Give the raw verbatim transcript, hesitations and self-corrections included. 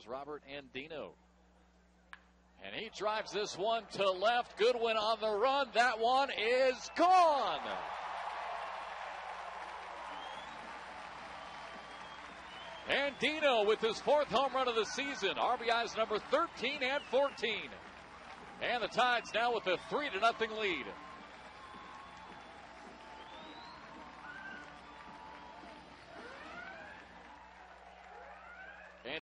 was Robert Andino. And he drives this one to left. Goodwin on the run. That one is gone. Andino with his fourth home run of the season. R B Is number thirteen and fourteen. And the Tides now with a three to nothing lead.